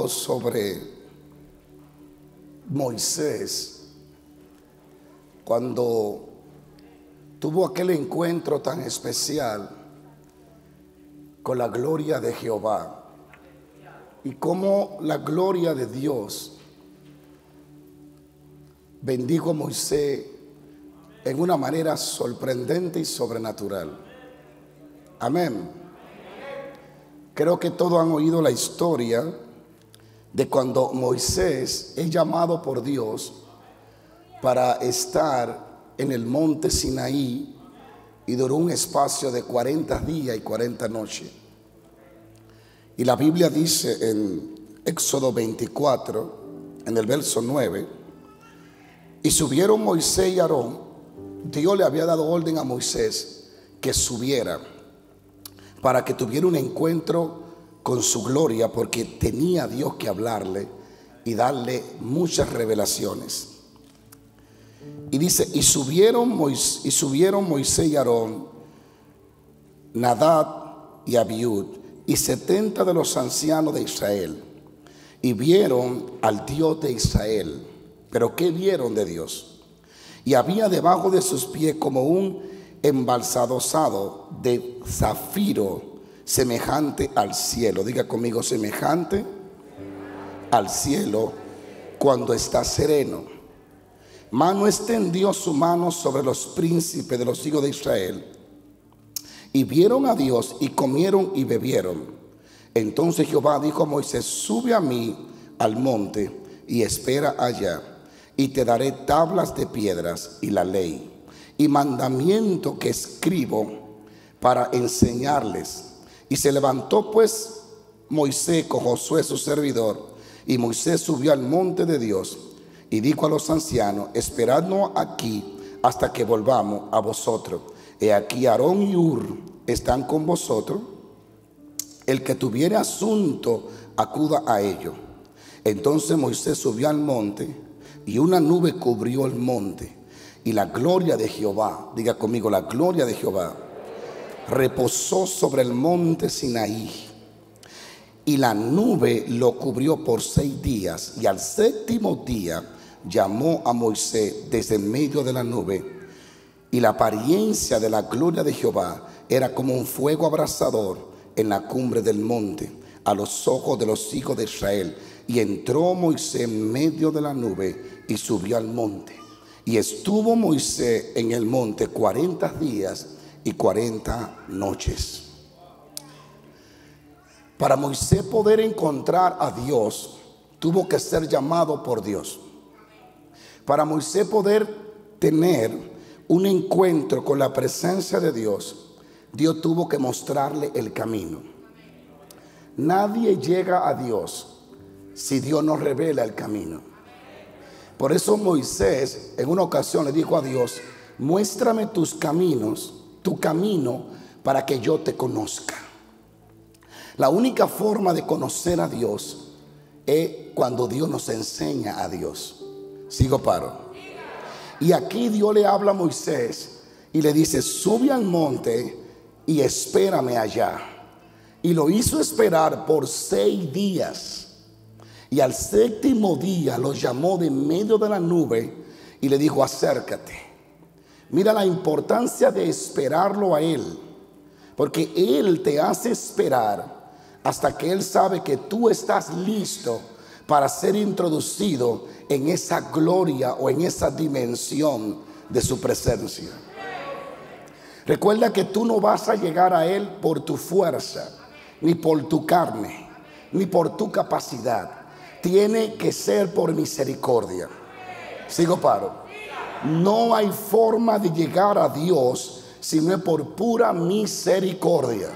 algo sobre Moisés cuando tuvo aquel encuentro tan especial con la gloria de Jehová, y cómo la gloria de Dios bendijo a Moisés en una manera sorprendente y sobrenatural. Amén. Creo que todos han oído la historia de cuando Moisés es llamado por Dios para estar en el monte Sinaí, y duró un espacio de 40 días y 40 noches. Y la Biblia dice en Éxodo 24, en el verso 9, y subieron Moisés y Aarón. Dios le había dado orden a Moisés que subiera para que tuviera un encuentro con su gloria, porque tenía Dios que hablarle y darle muchas revelaciones. Y dice, y subieron Moisés y Aarón, Nadab y Abiud, y 70 de los ancianos de Israel, y vieron al Dios de Israel. Pero ¿qué vieron de Dios? Y había debajo de sus pies como un embalsadosado de zafiro, semejante al cielo. Diga conmigo, semejante al cielo cuando está sereno. Mano extendió su mano sobre los príncipes de los hijos de Israel, y vieron a Dios, y comieron y bebieron. Entonces Jehová dijo a Moisés: sube a mí al monte y espera allá, y te daré tablas de piedras y la ley y mandamiento que escribo para enseñarles. Y se levantó pues Moisés con Josué su servidor, y Moisés subió al monte de Dios, y dijo a los ancianos: esperadnos aquí hasta que volvamos a vosotros. He aquí Aarón y Hur están con vosotros. El que tuviere asunto, acuda a ellos. Entonces Moisés subió al monte, y una nube cubrió el monte, y la gloria de Jehová, diga conmigo, la gloria de Jehová, reposó sobre el monte Sinaí. Y la nube lo cubrió por 6 días, y al 7º día llamó a Moisés desde en medio de la nube, y la apariencia de la gloria de Jehová era como un fuego abrasador en la cumbre del monte, a los ojos de los hijos de Israel. Y entró Moisés en medio de la nube y subió al monte. Y estuvo Moisés en el monte 40 días y 40 noches. Para Moisés poder encontrar a Dios, tuvo que ser llamado por Dios. Para Moisés poder tener un encuentro con la presencia de Dios, Dios tuvo que mostrarle el camino. Nadie llega a Dios si Dios no revela el camino. Por eso Moisés en una ocasión le dijo a Dios: muéstrame tus caminos, tu camino, para que yo te conozca. La única forma de conocer a Dios es cuando Dios nos enseña a Dios. Sigo paro. Y aquí Dios le habla a Moisés y le dice: sube al monte y espérame allá. Y lo hizo esperar por 6 días. Y al 7º día lo llamó de medio de la nube y le dijo: acércate. Mira la importancia de esperarlo a Él, porque Él te hace esperar hasta que Él sabe que tú estás listo para ser introducido en esa gloria o en esa dimensión de su presencia. Recuerda que tú no vas a llegar a Él por tu fuerza, ni por tu carne, ni por tu capacidad. Tiene que ser por misericordia. Sigo paro. No hay forma de llegar a Dios si no es por pura misericordia.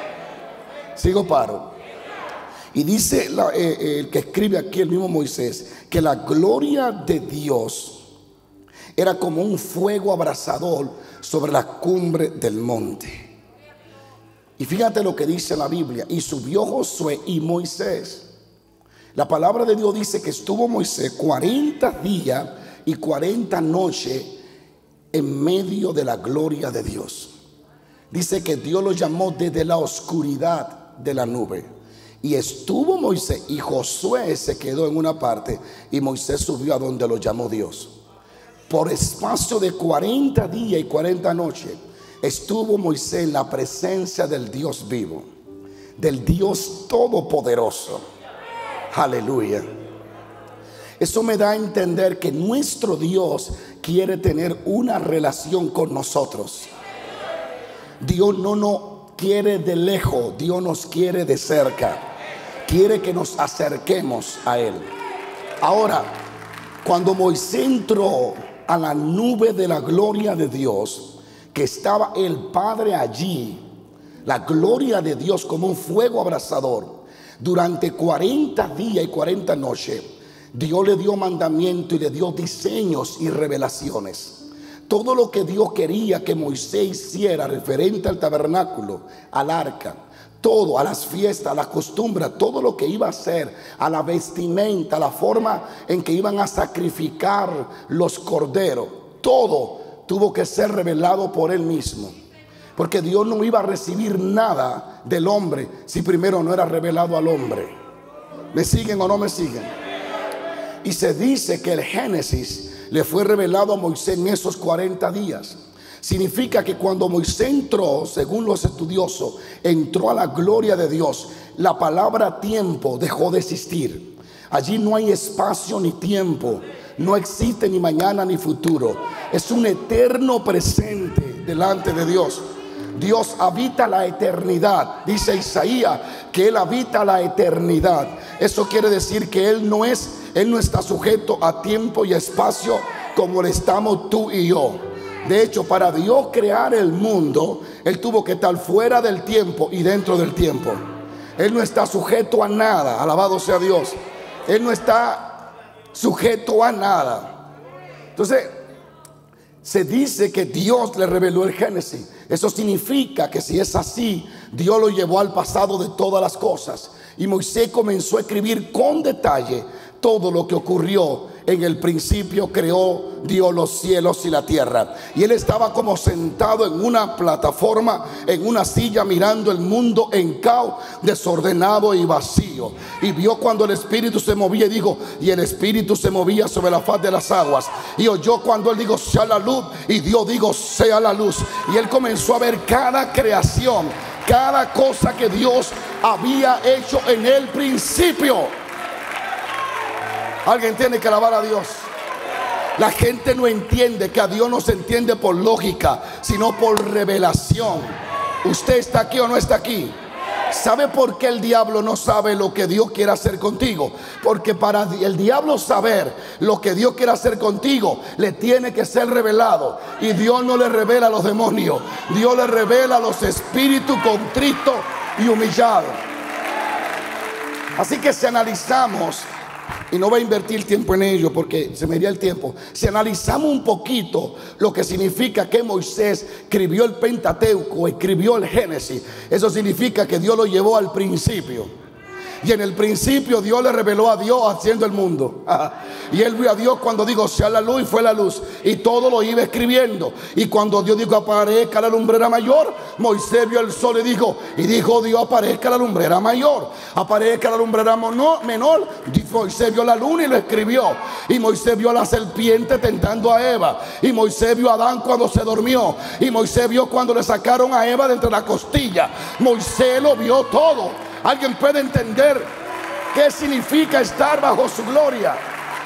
Sigo paro. Y dice el que escribe aquí, el mismo Moisés, que la gloria de Dios era como un fuego abrasador sobre la cumbre del monte. Y fíjate lo que dice la Biblia: y subió Josué y Moisés. La palabra de Dios dice que estuvo Moisés 40 días y 40 noches en medio de la gloria de Dios. Dice que Dios lo llamó desde la oscuridad de la nube Y estuvo Moisés y Josué se quedó en una parte y Moisés subió a donde lo llamó Dios. Por espacio de 40 días y 40 noches estuvo Moisés en la presencia del Dios vivo, del Dios todopoderoso. Aleluya. Eso me da a entender que nuestro Dios quiere tener una relación con nosotros. Dios no nos quiere de lejos, Dios nos quiere de cerca. Quiere que nos acerquemos a Él. Ahora, cuando Moisés entró a la nube de la gloria de Dios, que estaba el Padre allí, la gloria de Dios como un fuego abrasador, durante 40 días y 40 noches, Dios le dio mandamiento y le dio diseños y revelaciones. Todo lo que Dios quería que Moisés hiciera referente al tabernáculo, al arca, todo, a las fiestas, a las costumbres, todo lo que iba a hacer, a la vestimenta, a la forma en que iban a sacrificar los corderos, todo tuvo que ser revelado por Él mismo. Porque Dios no iba a recibir nada del hombre si primero no era revelado al hombre. ¿Me siguen o no me siguen? Y se dice que el Génesis le fue revelado a Moisés en esos 40 días. Significa que cuando Moisés entró, según los estudiosos, entró a la gloria de Dios, la palabra tiempo dejó de existir. Allí no hay espacio ni tiempo, no existe ni mañana ni futuro. Es un eterno presente delante de Dios. Dios habita la eternidad. Dice Isaías que Él habita la eternidad. Eso quiere decir que Él no está sujeto a tiempo y espacio como le estamos tú y yo. De hecho, para Dios crear el mundo, Él tuvo que estar fuera del tiempo y dentro del tiempo. Él no está sujeto a nada. Alabado sea Dios. Él no está sujeto a nada. Entonces, se dice que Dios le reveló el Génesis. Eso significa que si es así, Dios lo llevó al pasado de todas las cosas. Y Moisés comenzó a escribir con detalle todo lo que ocurrió. En el principio creó Dios los cielos y la tierra. Y él estaba como sentado en una plataforma, en una silla, mirando el mundo en caos, desordenado y vacío. Y vio cuando el Espíritu se movía y dijo, y el Espíritu se movía sobre la faz de las aguas. Y oyó cuando él dijo, sea la luz, y Dios dijo, sea la luz. Y él comenzó a ver cada creación, cada cosa que Dios había hecho en el principio. Alguien tiene que alabar a Dios. La gente no entiende que a Dios no se entiende por lógica, sino por revelación. ¿Usted está aquí o no está aquí? ¿Sabe por qué el diablo no sabe lo que Dios quiere hacer contigo? Porque para el diablo saber lo que Dios quiere hacer contigo, le tiene que ser revelado. Y Dios no le revela a los demonios, Dios le revela a los espíritus contritos y humillados. Así que si analizamos, y no voy a invertir tiempo en ello porque se me iría el tiempo. Si analizamos un poquito lo que significa que Moisés escribió el Pentateuco, escribió el Génesis, eso significa que Dios lo llevó al principio. Y en el principio Dios le reveló a Dios haciendo el mundo. Y él vio a Dios cuando dijo sea la luz, y fue la luz. Y todo lo iba escribiendo. Y cuando Dios dijo aparezca la lumbrera mayor, Moisés vio el sol y dijo Dios aparezca la lumbrera mayor. Aparezca la lumbrera menor. Moisés vio la luna y lo escribió. Y Moisés vio a la serpiente tentando a Eva. Y Moisés vio a Adán cuando se durmió. Y Moisés vio cuando le sacaron a Eva de entre la costilla. Moisés lo vio todo. ¿Alguien puede entender qué significa estar bajo su gloria?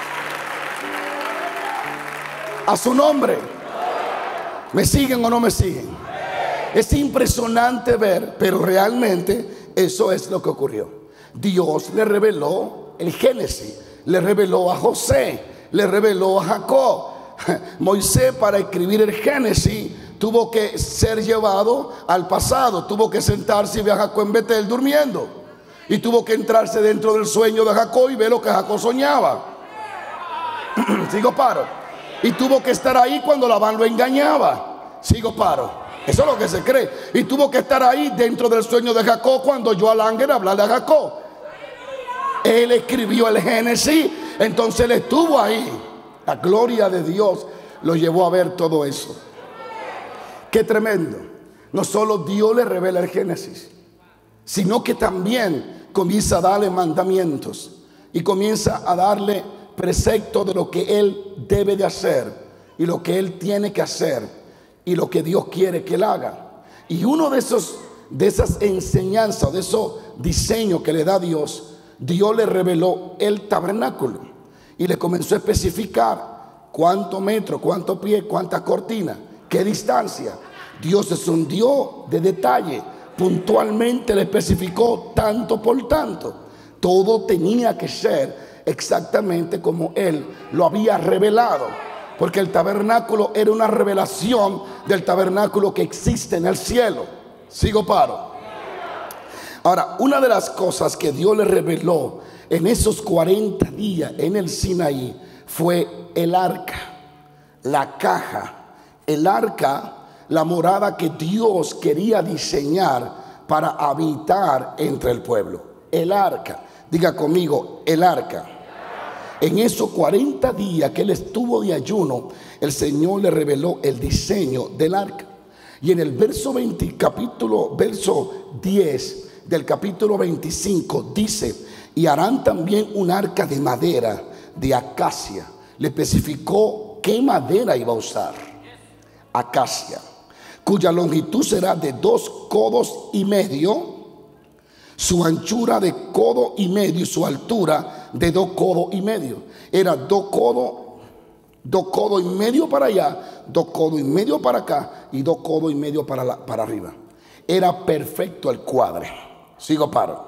A su nombre. ¿Me siguen o no me siguen? Es impresionante ver, pero realmente eso es lo que ocurrió. Dios le reveló el Génesis, le reveló a José, le reveló a Jacob. Moisés, para escribir el Génesis, tuvo que ser llevado al pasado. Tuvo que sentarse y ver a Jacob en Betel durmiendo. Y tuvo que entrarse dentro del sueño de Jacob y ver lo que Jacob soñaba. Sigo paro. Y tuvo que estar ahí cuando Labán lo engañaba. Sigo paro. Eso es lo que se cree. Y tuvo que estar ahí dentro del sueño de Jacob cuando oyó al ángel hablarle a Jacob. Él escribió el Génesis. Entonces él estuvo ahí. La gloria de Dios lo llevó a ver todo eso. Qué tremendo. No solo Dios le revela el Génesis, sino que también comienza a darle mandamientos y comienza a darle preceptos de lo que él debe de hacer y lo que él tiene que hacer y lo que Dios quiere que él haga. Y uno de esas enseñanzas, de esos diseños que le da Dios, Dios le reveló el tabernáculo y le comenzó a especificar cuántos metros, cuántos pies, cuántas cortinas, qué distancia. Dios es un Dios de detalle. Puntualmente le especificó tanto por tanto. Todo tenía que ser exactamente como Él lo había revelado, porque el tabernáculo era una revelación del tabernáculo que existe en el cielo. Sigo paro. Ahora, una de las cosas que Dios le reveló en esos 40 días en el Sinaí fue el arca, la caja, el arca, la morada que Dios quería diseñar para habitar entre el pueblo. El arca, diga conmigo, el arca. En esos 40 días que él estuvo de ayuno, el Señor le reveló el diseño del arca. Y en el verso 10 del capítulo 25 dice: y harán también un arca de madera de acacia. Le especificó qué madera iba a usar: acacia, cuya longitud será de 2 codos y medio, su anchura de codo y medio y su altura de 2 codos y medio. Era 2 codos y medio para allá, 2 codos y medio para acá y 2 codos y medio para arriba. Era perfecto el cuadre. Sigo paro.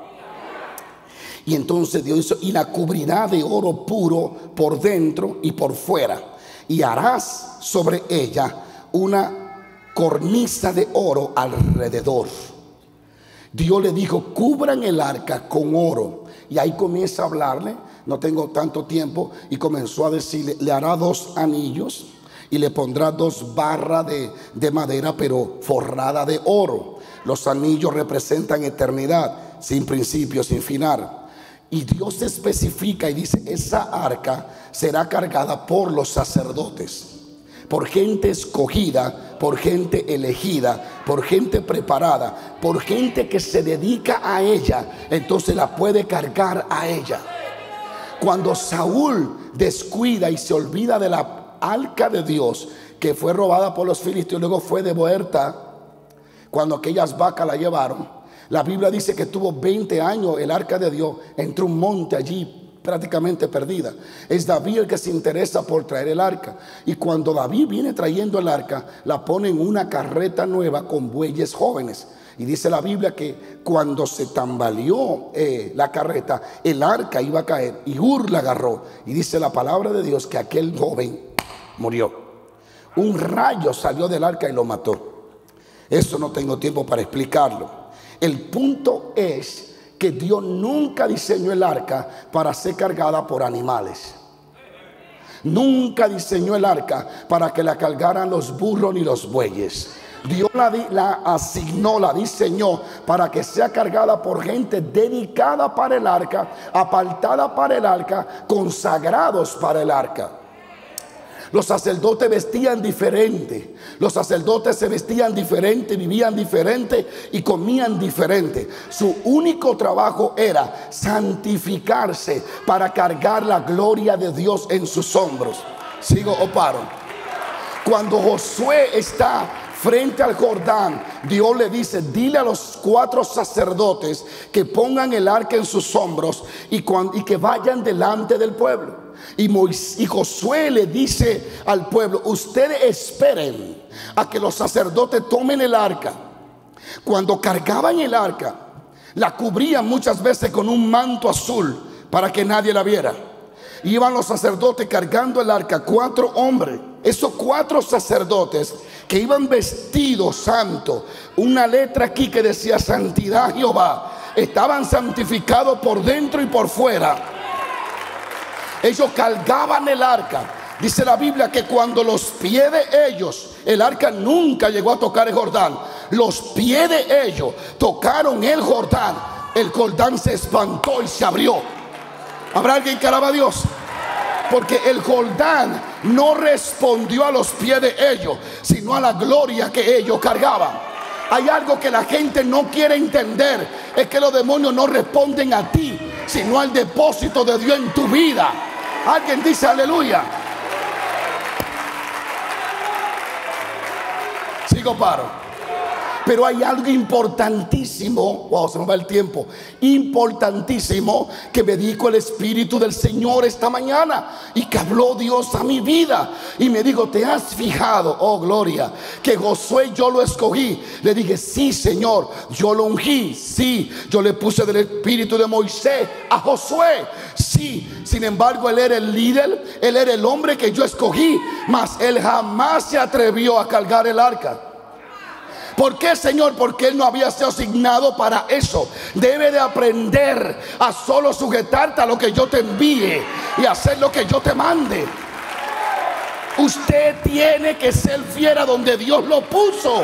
Y entonces Dios hizo: y la cubrirá de oro puro por dentro y por fuera, y harás sobre ella una cornisa de oro alrededor. Dios le dijo: cubran el arca con oro. Y ahí comienza a hablarle, no tengo tanto tiempo, y comenzó a decirle: le hará 2 anillos y le pondrá 2 barras de madera, pero forrada de oro. Los anillos representan eternidad, sin principio, sin final. Y Dios especifica y dice: esa arca será cargada por los sacerdotes, por gente escogida, por gente elegida, por gente preparada, por gente que se dedica a ella. Entonces la puede cargar a ella. Cuando Saúl descuida y se olvida de la arca de Dios, que fue robada por los filisteos, luego fue devuelta cuando aquellas vacas la llevaron, la Biblia dice que tuvo 20 años el arca de Dios entre un monte allí, prácticamente perdida. Es David el que se interesa por traer el arca. Y cuando David viene trayendo el arca, la pone en una carreta nueva con bueyes jóvenes. Y dice la Biblia que cuando se tambaleó la carreta, el arca iba a caer y Ur la agarró. Y dice la palabra de Dios que aquel joven murió. Un rayo salió del arca y lo mató. Eso no tengo tiempo para explicarlo. El punto es que Dios nunca diseñó el arca para ser cargada por animales. Nunca diseñó el arca para que la cargaran los burros ni los bueyes. Dios la asignó, la diseñó para que sea cargada por gente dedicada para el arca, apartada para el arca, consagrados para el arca. Los sacerdotes vestían diferente. Los sacerdotes se vestían diferente, vivían diferente y comían diferente. Su único trabajo era santificarse para cargar la gloria de Dios en sus hombros. ¿Sigo o paro? Cuando Josué está frente al Jordán, Dios le dice: dile a los 4 sacerdotes que pongan el arca en sus hombros y que vayan delante del pueblo. Y Josué le dice al pueblo: ustedes esperen a que los sacerdotes tomen el arca. Cuando cargaban el arca, la cubrían muchas veces con un manto azul para que nadie la viera. Iban los sacerdotes cargando el arca, 4 hombres. Esos 4 sacerdotes que iban vestidos santos, una letra aquí que decía santidad Jehová, estaban santificados por dentro y por fuera. Ellos cargaban el arca. Dice la Biblia que cuando los pies de ellos, el arca nunca llegó a tocar el Jordán, los pies de ellos tocaron el Jordán se espantó y se abrió. ¿Habrá alguien que alaba a Dios? Porque el Jordán no respondió a los pies de ellos, sino a la gloria que ellos cargaban. Hay algo que la gente no quiere entender. Es que los demonios no responden a ti, sino al depósito de Dios en tu vida. Alguien dice aleluya. Sigo paro. Pero hay algo importantísimo, wow, se me va el tiempo, importantísimo que me dijo el Espíritu del Señor esta mañana y que habló Dios a mi vida y me dijo: ¿te has fijado, oh gloria, que Josué yo lo escogí? Le dije: sí, Señor, yo lo ungí. Sí, yo le puse del espíritu de Moisés a Josué. Sí, sin embargo él era el líder, él era el hombre que yo escogí, mas él jamás se atrevió a cargar el arca. ¿Por qué, Señor? Porque él no había sido asignado para eso. Debe de aprender a solo sujetarte a lo que yo te envíe y hacer lo que yo te mande. Usted tiene que ser fiel a donde Dios lo puso.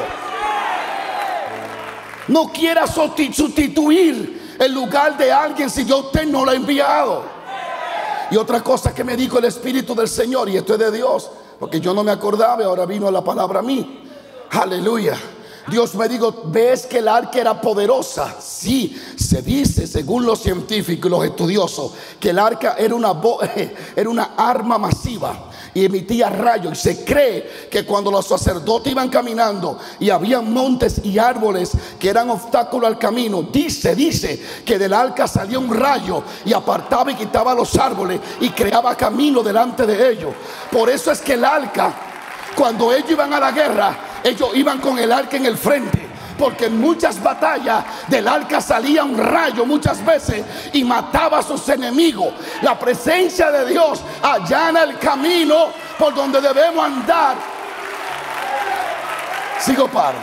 No quiera sustituir el lugar de alguien si yo usted no lo ha enviado. Y otra cosa que me dijo el Espíritu del Señor, y esto es de Dios, porque yo no me acordaba y ahora vino la palabra a mí. Aleluya. Dios me dijo: ¿ves que el arca era poderosa? Sí, se dice, según los científicos y los estudiosos, que el arca era una arma masiva y emitía rayos. Y se cree que cuando los sacerdotes iban caminando y había montes y árboles que eran obstáculos al camino, dice que del arca salía un rayo y apartaba y quitaba los árboles y creaba camino delante de ellos. Por eso es que el arca, cuando ellos iban a la guerra, ellos iban con el arca en el frente, porque en muchas batallas del arca salía un rayo muchas veces y mataba a sus enemigos. La presencia de Dios allana el camino por donde debemos andar. Sigo paro.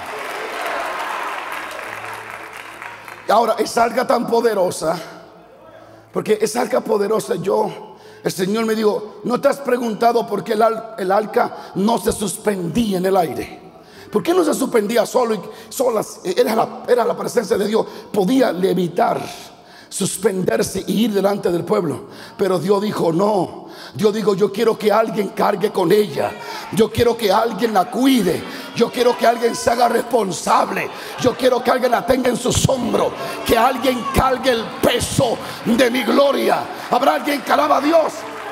Ahora, esa arca tan poderosa, porque esa arca poderosa, el Señor me dijo: ¿no te has preguntado por qué el arca no se suspendía en el aire? ¿Por qué no se suspendía sola? Era la presencia de Dios. Podía levitar, suspenderse y ir delante del pueblo. Pero Dios dijo: no. Dios dijo: yo quiero que alguien cargue con ella. Yo quiero que alguien la cuide. Yo quiero que alguien se haga responsable. Yo quiero que alguien la tenga en sus hombros. Que alguien cargue el peso de mi gloria. ¿Habrá alguien que alaba a Dios?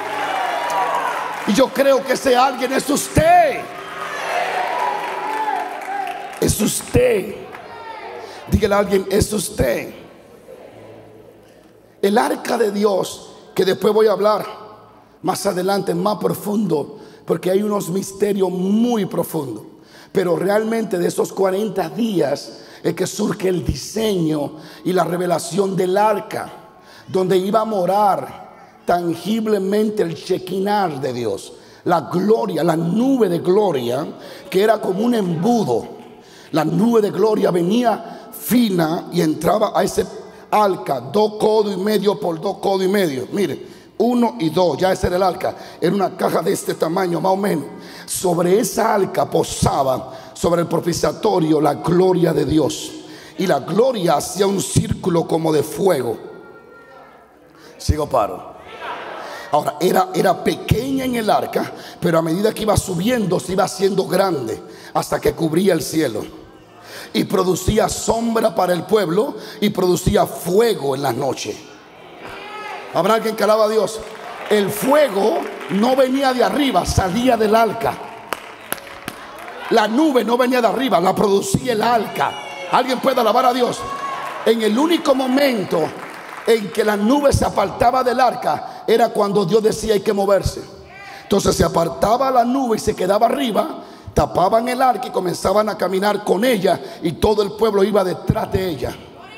Y yo creo que ese alguien es usted. Es usted. Dígale a alguien: es usted. El arca de Dios, que después voy a hablar más adelante, más profundo, porque hay unos misterios muy profundos. Pero realmente de esos 40 días es que surge el diseño y la revelación del arca, donde iba a morar tangiblemente el Shekinah de Dios, la gloria, la nube de gloria, que era como un embudo. La nube de gloria venía fina y entraba a ese arca, 2 codos y medio por 2 codos y medio. Mire, 1 y 2, ya ese era el arca. Era una caja de este tamaño más o menos. Sobre esa arca posaba, sobre el propiciatorio, la gloria de Dios. Y la gloria hacía un círculo como de fuego. Sigo paro. Ahora, era pequeña en el arca, pero a medida que iba subiendo se iba haciendo grande hasta que cubría el cielo. Y producía sombra para el pueblo y producía fuego en la noche. ¿Habrá alguien que alaba a Dios? El fuego no venía de arriba, salía del arca. La nube no venía de arriba, la producía el arca. ¿Alguien puede alabar a Dios? En el único momento en que la nube se apartaba del arca era cuando Dios decía: hay que moverse. Entonces se apartaba la nube y se quedaba arriba, tapaban el arca y comenzaban a caminar con ella, y todo el pueblo iba detrás de ella.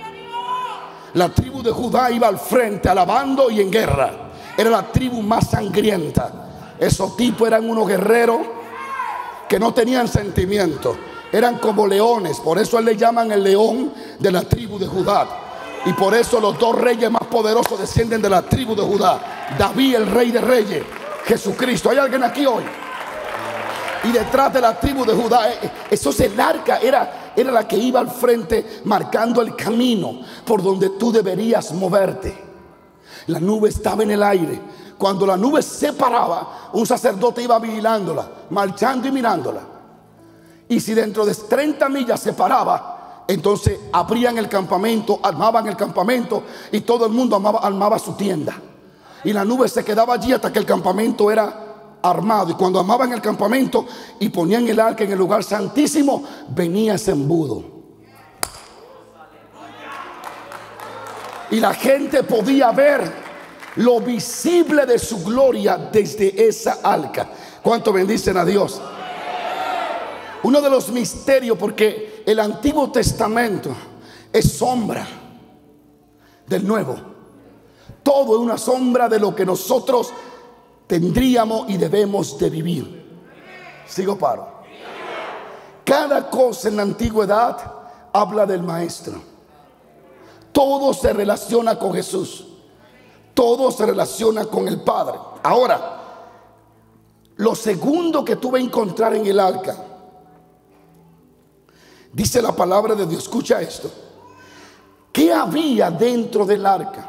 La tribu de Judá iba al frente alabando y en guerra. Era la tribu más sangrienta. Esos tipos eran unos guerreros que no tenían sentimiento. Eran como leones. Por eso le llaman el león de la tribu de Judá. Y por eso los 2 reyes más poderosos descienden de la tribu de Judá: David, el rey de reyes, Jesucristo. ¿Hay alguien aquí hoy? Y detrás de la tribu de Judá, eso es el arca, era la que iba al frente marcando el camino por donde tú deberías moverte. La nube estaba en el aire. Cuando la nube se paraba, un sacerdote iba vigilándola, marchando y mirándola. Y si dentro de 30 millas se paraba, Entonces abrían el campamento, armaban el campamento y todo el mundo armaba su tienda. Y la nube se quedaba allí hasta que el campamento era armado. Y cuando armaban el campamento y ponían el arca en el lugar santísimo, venía ese embudo. Y la gente podía ver lo visible de su gloria desde esa arca. ¿Cuánto bendicen a Dios? Uno de los misterios, porque el Antiguo Testamento es sombra del Nuevo. Todo es una sombra de lo que nosotros tendríamos y debemos de vivir. Sigo paro. Cada cosa en la antigüedad habla del Maestro. Todo se relaciona con Jesús. Todo se relaciona con el Padre. Ahora, lo segundo que tú vas a encontrar en el arca, dice la palabra de Dios, escucha esto. ¿Qué había dentro del arca?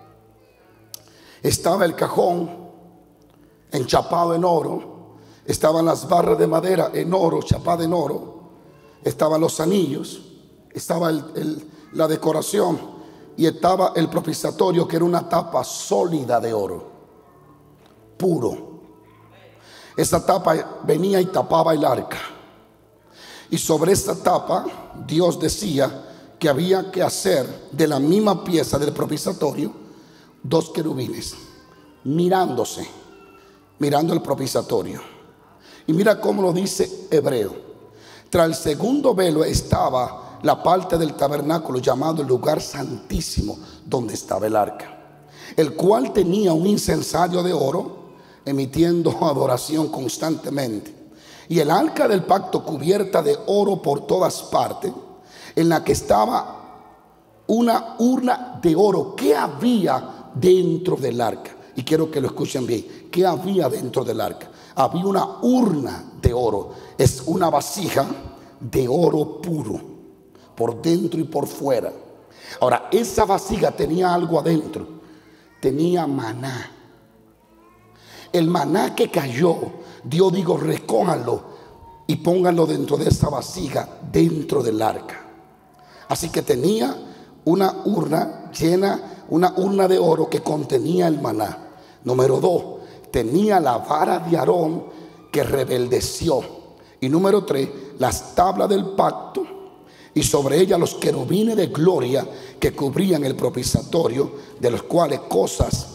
Estaba el cajón enchapado en oro. Estaban las barras de madera en oro, chapada en oro. Estaban los anillos. Estaba la decoración. Y estaba el propiciatorio, que era una tapa sólida de oro, puro. Esa tapa venía y tapaba el arca. Y sobre esta tapa Dios decía que había que hacer de la misma pieza del propiciatorio 2 querubines mirándose, mirando el propiciatorio. Y mira cómo lo dice Hebreo. Tras el segundo velo estaba la parte del tabernáculo llamado el lugar santísimo, donde estaba el arca, el cual tenía un incensario de oro emitiendo adoración constantemente. Y el arca del pacto cubierta de oro por todas partes, en la que estaba una urna de oro. ¿Qué había dentro del arca? Y quiero que lo escuchen bien. ¿Qué había dentro del arca? Había una urna de oro. Es una vasija de oro puro, por dentro y por fuera. Ahora, esa vasija tenía algo adentro. Tenía maná. El maná que cayó, Dios dijo, recójanlo y pónganlo dentro de esa vasija, dentro del arca. Así que tenía una urna llena, una urna de oro que contenía el maná. Número 2, tenía la vara de Aarón que rebeldeció. Y número 3, las tablas del pacto, y sobre ella los querubines de gloria que cubrían el propiciatorio, de los cuales cosas,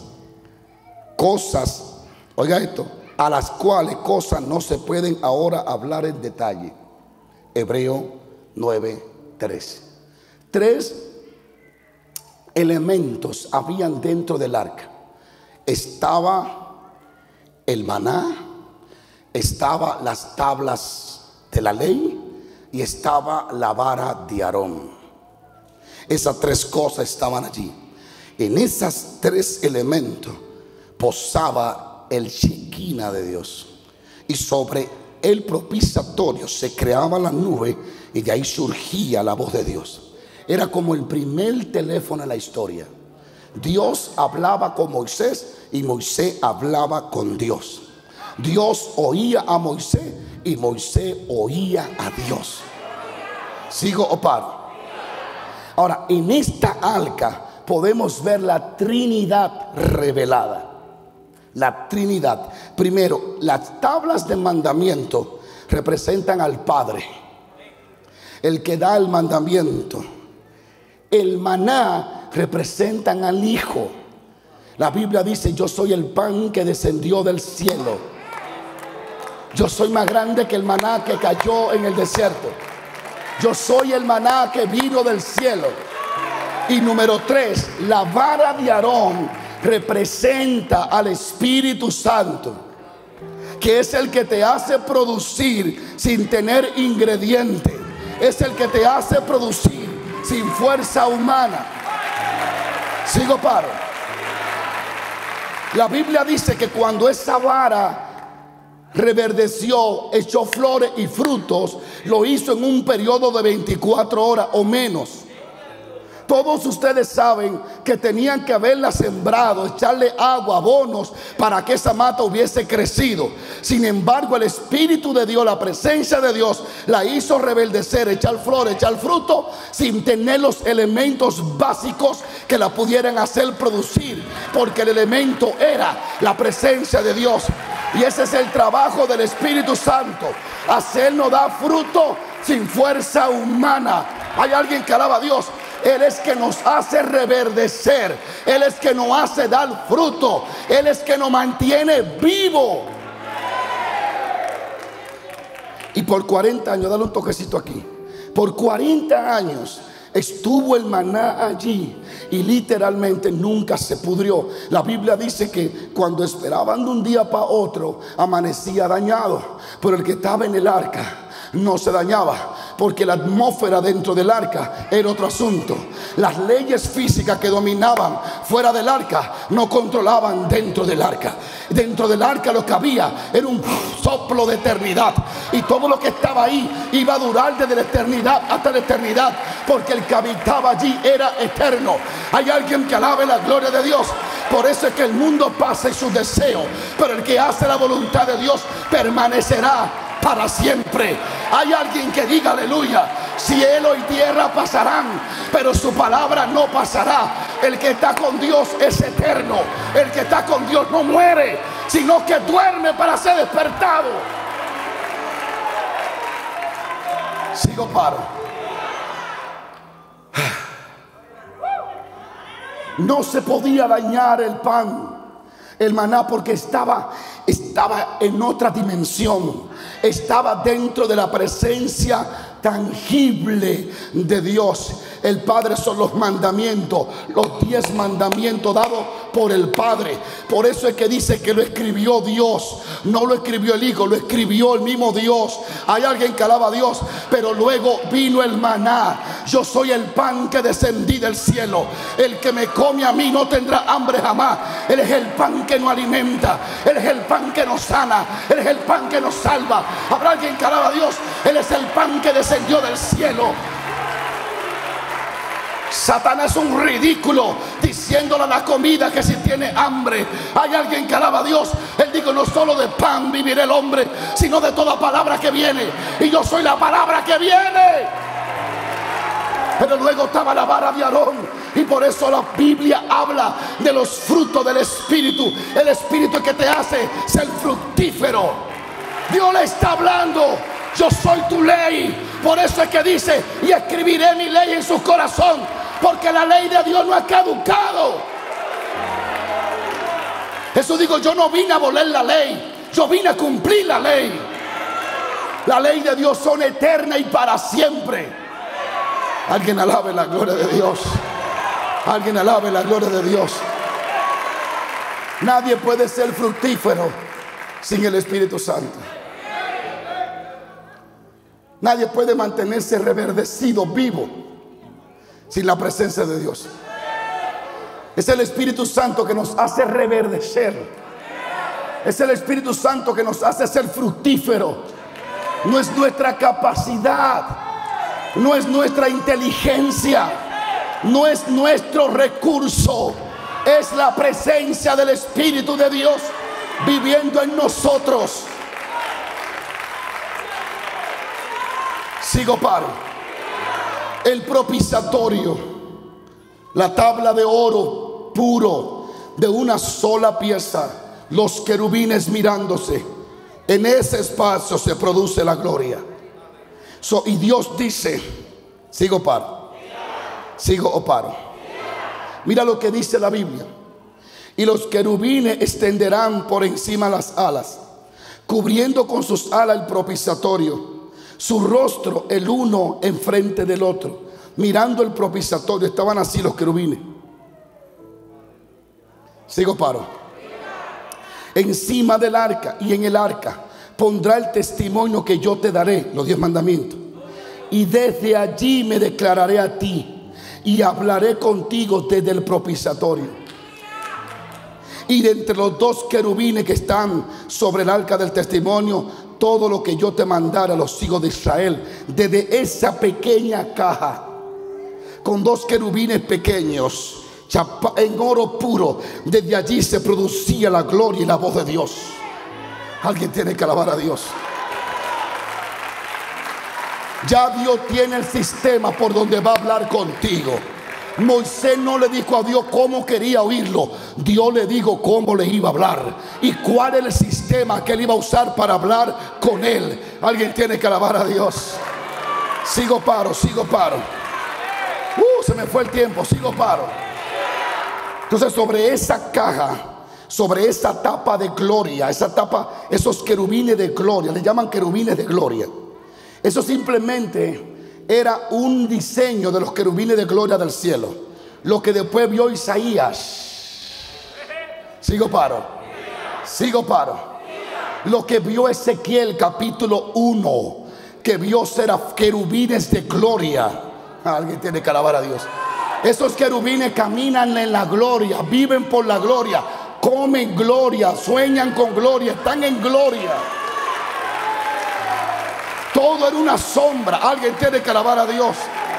oiga esto, a las cuales cosas no se pueden ahora hablar en detalle. Hebreo 9:13. 3 elementos habían dentro del arca. Estaba el maná, estaba las tablas de la ley y estaba la vara de Aarón. Esas 3 cosas estaban allí. En esas 3 elementos posaba el Shekinah de Dios, y sobre el propiciatorio se creaba la nube, y de ahí surgía la voz de Dios. Era como el primer teléfono en la historia. Dios hablaba con Moisés y Moisés hablaba con Dios. Dios oía a Moisés y Moisés oía a Dios. ¿Sigo o paro? Ahora, en esta arca podemos ver la Trinidad revelada. La Trinidad. Primero, las tablas de mandamiento representan al Padre, el que da el mandamiento. El maná representan al Hijo. La Biblia dice: yo soy el pan que descendió del cielo. Yo soy más grande que el maná que cayó en el desierto. Yo soy el maná que vino del cielo. Y número 3, la vara de Aarón representa al Espíritu Santo, que es el que te hace producir sin tener ingredientes. Es el que te hace producir sin fuerza humana. Sigo paro. La Biblia dice que cuando esa vara reverdeció, echó flores y frutos, lo hizo en un periodo de 24 horas o menos. Todos ustedes saben que tenían que haberla sembrado, echarle agua, abonos, para que esa mata hubiese crecido. Sin embargo, el Espíritu de Dios, la presencia de Dios, la hizo reverdecer, echar flor, echar fruto, sin tener los elementos básicos que la pudieran hacer producir, porque el elemento era la presencia de Dios. Y ese es el trabajo del Espíritu Santo, hacernos dar fruto sin fuerza humana. Hay alguien que alaba a Dios. Él es que nos hace reverdecer. Él es que nos hace dar fruto. Él es que nos mantiene vivo. Y por 40 años, dale un toquecito aquí. Por 40 años estuvo el maná allí y literalmente nunca se pudrió. La Biblia dice que cuando esperaban de un día para otro, amanecía dañado. Pero el que estaba en el arca no se dañaba, porque la atmósfera dentro del arca era otro asunto. Las leyes físicas que dominaban fuera del arca no controlaban dentro del arca. Dentro del arca lo que había era un soplo de eternidad, y todo lo que estaba ahí iba a durar desde la eternidad hasta la eternidad, porque el que habitaba allí era eterno. Hay alguien que alabe la gloria de Dios. Por eso es que el mundo pasa y sus deseos, pero el que hace la voluntad de Dios permanecerá para siempre. Hay alguien que diga aleluya. Cielo y tierra pasarán, pero su palabra no pasará. El que está con Dios es eterno. El que está con Dios no muere, sino que duerme para ser despertado. Sigo paro. No se podía dañar el pan, el maná, porque estaba en otra dimensión. Estaba dentro de la presencia tangible de Dios. El Padre son los mandamientos, los 10 mandamientos dados por el Padre. Por eso es que dice que lo escribió Dios, no lo escribió el Hijo, lo escribió el mismo Dios. Hay alguien que alaba a Dios. Pero luego vino el maná. Yo soy el pan que descendí del cielo. El que me come a mí no tendrá hambre jamás. Él es el pan que nos alimenta. Él es el pan que nos sana. Él es el pan que nos salva. Habrá alguien que alaba a Dios. Él es el pan que descendió del cielo. Satanás es un ridículo diciéndole a la comida que si tiene hambre. Hay alguien que alaba a Dios. Él dijo: no solo de pan vivirá el hombre, sino de toda palabra que viene. Y yo soy la palabra que viene. Pero luego estaba la vara de Aarón, y por eso la Biblia habla de los frutos del Espíritu. El Espíritu que te hace ser fructífero. Dios le está hablando: yo soy tu ley. Por eso es que dice: y escribiré mi ley en su corazón, porque la ley de Dios no ha caducado. Jesús dijo: yo no vine a abolir la ley, yo vine a cumplir la ley. La ley de Dios son eterna y para siempre. Alguien alabe la gloria de Dios. Alguien alabe la gloria de Dios. Nadie puede ser fructífero sin el Espíritu Santo. Nadie puede mantenerse reverdecido, vivo, sin la presencia de Dios. Es el Espíritu Santo que nos hace reverdecer. Es el Espíritu Santo que nos hace ser fructífero. No es nuestra capacidad, no es nuestra inteligencia, no es nuestro recurso. Es la presencia del Espíritu de Dios viviendo en nosotros. Sigo paro. El propiciatorio, la tabla de oro puro de una sola pieza, los querubines mirándose. En ese espacio se produce la gloria. Y Dios dice: sigo paro. Sigo o paro. Mira lo que dice la Biblia. Y los querubines extenderán por encima las alas, cubriendo con sus alas el propiciatorio, su rostro el uno enfrente del otro, mirando el propiciatorio. Estaban así los querubines. Sigo paro. Encima del arca, y en el arca pondrá el testimonio que yo te daré, los 10 mandamientos. Y desde allí me declararé a ti y hablaré contigo desde el propiciatorio. Y de entre los 2 querubines que están sobre el arca del testimonio, todo lo que yo te mandara a los hijos de Israel, desde esa pequeña caja con 2 querubines pequeños en oro puro. Desde allí se producía la gloria y la voz de Dios. Alguien tiene que alabar a Dios. Ya Dios tiene el sistema por donde va a hablar contigo. Moisés no le dijo a Dios cómo quería oírlo. Dios le dijo cómo le iba a hablar y cuál era el sistema que él iba a usar para hablar con él. Alguien tiene que alabar a Dios. Sigo paro. Se me fue el tiempo, sigo paro. Entonces, sobre esa caja, sobre esa tapa de gloria, esa tapa, esos querubines de gloria, le llaman querubines de gloria. Eso simplemente era un diseño de los querubines de gloria del cielo. Lo que después vio Isaías. Sigo paro. Lo que vio Ezequiel capítulo 1, que vio querubines de gloria. Alguien tiene que alabar a Dios. Esos querubines caminan en la gloria, viven por la gloria, comen gloria, sueñan con gloria, están en gloria. Todo era una sombra. Alguien tiene que alabar a Dios.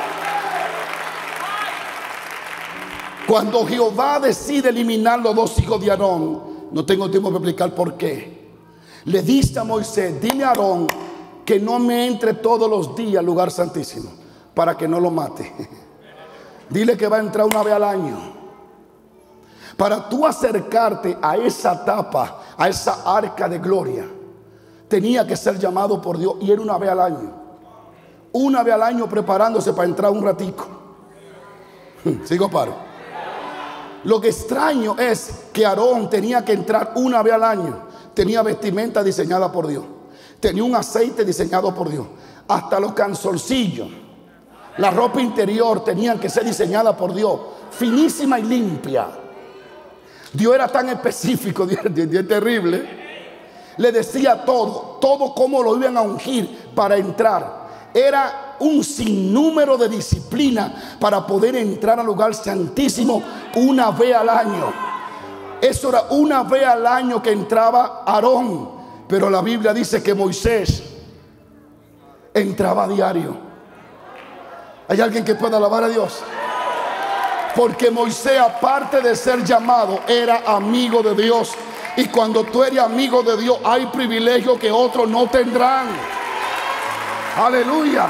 Cuando Jehová decide eliminar los 2 hijos de Aarón, no tengo tiempo para explicar por qué, le dice a Moisés: dile a Aarón que no me entre todos los días al lugar santísimo, para que no lo mate. Dile que va a entrar una vez al año. Para tú acercarte a esa tapa, a esa arca de gloria, tenía que ser llamado por Dios, y era una vez al año. Una vez al año, preparándose para entrar un ratico. Sigo paro. Lo que extraño es que Aarón tenía que entrar una vez al año. Tenía vestimenta diseñada por Dios, tenía un aceite diseñado por Dios. Hasta los canzoncillos, la ropa interior tenían que ser diseñada por Dios, finísima y limpia. Dios era tan específico, Dios es terrible. Le decía todo cómo lo iban a ungir para entrar. Era un sinnúmero de disciplina para poder entrar al lugar santísimo una vez al año. Eso era una vez al año que entraba Aarón. Pero la Biblia dice que Moisés entraba a diario. ¿Hay alguien que pueda alabar a Dios? Porque Moisés, aparte de ser llamado, era amigo de Dios. Y cuando tú eres amigo de Dios, hay privilegios que otros no tendrán. Aleluya.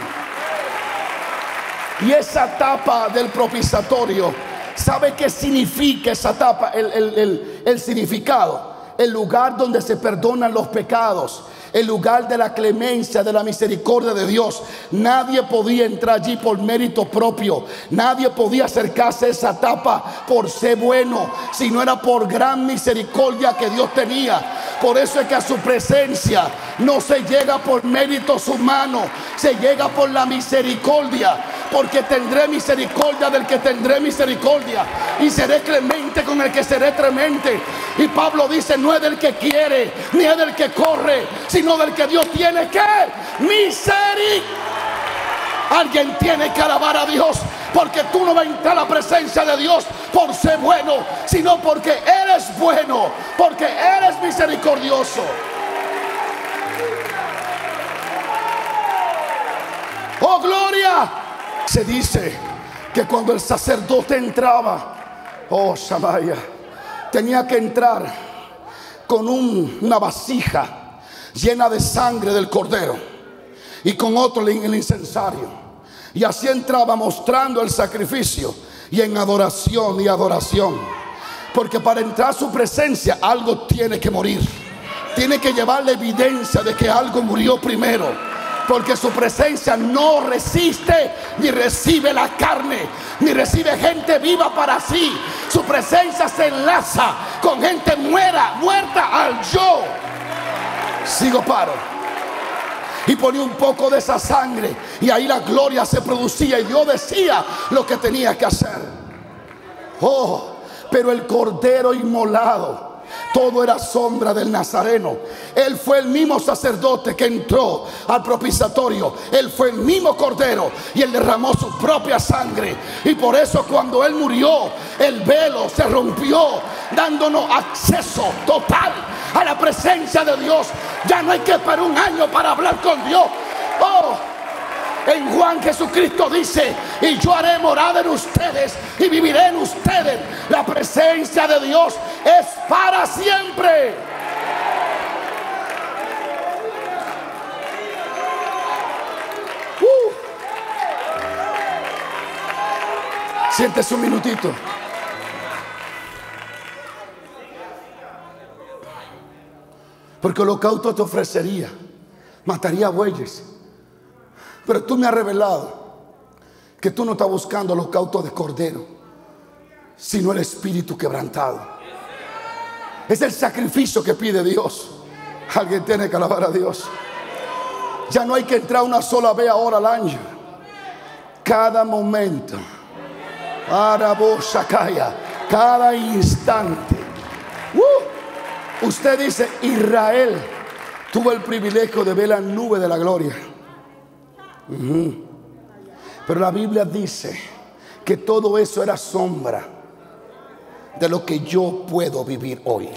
Y esa tapa del propiciatorio, ¿sabe qué significa esa tapa? El significado: el lugar donde se perdonan los pecados, el lugar de la clemencia, de la misericordia de Dios. Nadie podía entrar allí por mérito propio. Nadie podía acercarse a esa tapa por ser bueno, si no era por gran misericordia que Dios tenía. Por eso es que a su presencia no se llega por méritos humanos, se llega por la misericordia. Porque tendré misericordia del que tendré misericordia, y seré clemente con el que seré clemente. Y Pablo dice: no es del que quiere, ni es del que corre, sino del que Dios tiene que misericordia. Alguien tiene que alabar a Dios, porque tú no vas a entrar a la presencia de Dios por ser bueno, sino porque eres bueno, porque eres misericordioso. ¡Oh, gloria! Se dice que cuando el sacerdote entraba, oh, Shamaya, tenía que entrar con una vasija llena de sangre del cordero y con otro en el incensario. Y así entraba mostrando el sacrificio y en adoración y adoración. Porque para entrar a su presencia algo tiene que morir. Tiene que llevar la evidencia de que algo murió primero. Porque su presencia no resiste ni recibe la carne, ni recibe gente viva para sí. Su presencia se enlaza con gente muerta al yo. Sigo paro. Y ponía un poco de esa sangre, y ahí la gloria se producía, y Dios decía lo que tenía que hacer. Oh, pero el cordero inmolado, todo era sombra del Nazareno. Él fue el mismo sacerdote que entró al propiciatorio. Él fue el mismo cordero, y él derramó su propia sangre. Y por eso cuando él murió, el velo se rompió, dándonos acceso total a la presencia de Dios. Ya no hay que esperar un año para hablar con Dios. Oh, En Juan, Jesucristo dice: y yo haré morada en ustedes y viviré en ustedes. La presencia de Dios es para siempre. Siéntese un minutito. Porque holocausto te ofrecería, mataría bueyes. Pero tú me has revelado que tú no estás buscando holocausto de cordero, sino el espíritu quebrantado. Es el sacrificio que pide Dios. Alguien tiene que alabar a Dios. Ya no hay que entrar una sola vez ahora al año. Cada momento, cada instante. Usted dice: Israel tuvo el privilegio de ver la nube de la gloria. Pero la Biblia dice que todo eso era sombra de lo que yo puedo vivir hoy.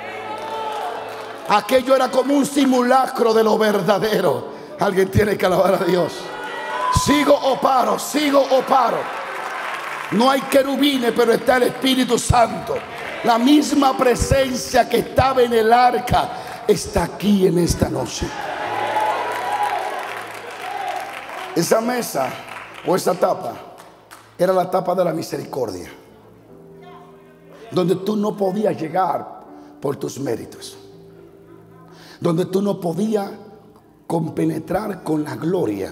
Aquello era como un simulacro de lo verdadero. Alguien tiene que alabar a Dios. Sigo o paro, sigo o paro. No hay querubines, pero está el Espíritu Santo. La misma presencia que estaba en el arca está aquí en esta noche. Esa mesa o esa tapa era la tapa de la misericordia, donde tú no podías llegar por tus méritos, donde tú no podías compenetrar con la gloria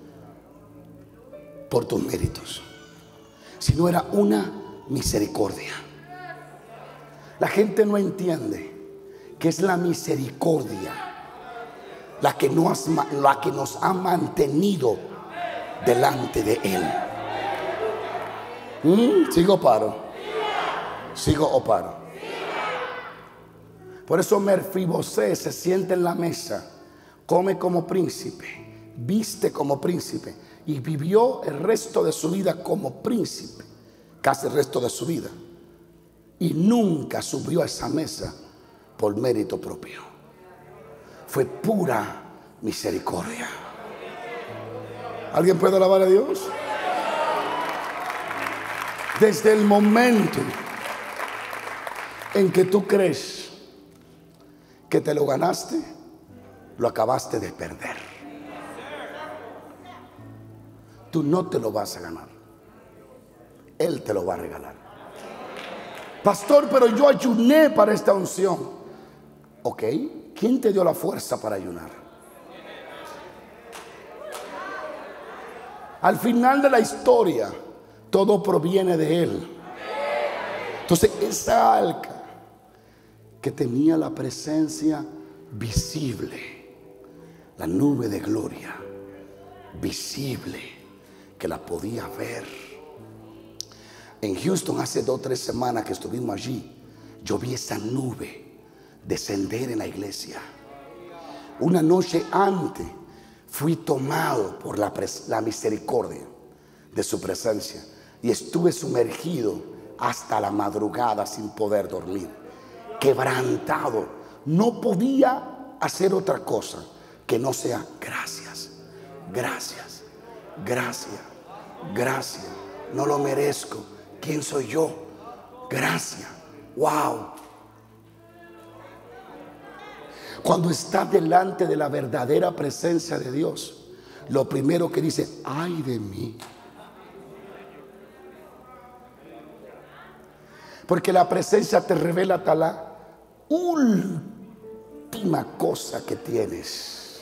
por tus méritos, sino era una misericordia. La gente no entiende que es la misericordia la que nos ha mantenido delante de Él. ¿Sigo o paro? ¿Sigo o paro? Por eso Mefibosé se sienta en la mesa, come como príncipe, viste como príncipe y vivió el resto de su vida como príncipe, casi el resto de su vida. Y nunca subió a esa mesa por mérito propio. Fue pura misericordia. ¿Alguien puede alabar a Dios? Desde el momento en que tú crees que te lo ganaste, lo acabaste de perder. Tú no te lo vas a ganar. Él te lo va a regalar. Pastor, pero yo ayuné para esta unción. Ok, ¿quién te dio la fuerza para ayunar? Al final de la historia, todo proviene de Él. Entonces, esa arca que tenía la presencia visible, la nube de gloria visible, que la podía ver. En Houston hace 2 o 3 semanas que estuvimos allí, yo vi esa nube descender en la iglesia. Una noche antes fui tomado por la misericordia de su presencia y estuve sumergido hasta la madrugada sin poder dormir, quebrantado. No podía hacer otra cosa que no sea gracias, gracias, gracias, gracias. No lo merezco. ¿Quién soy yo? Gracias. Wow. Cuando estás delante de la verdadera presencia de Dios, lo primero que dice: ay de mí. Porque la presencia te revela hasta la última cosa que tienes.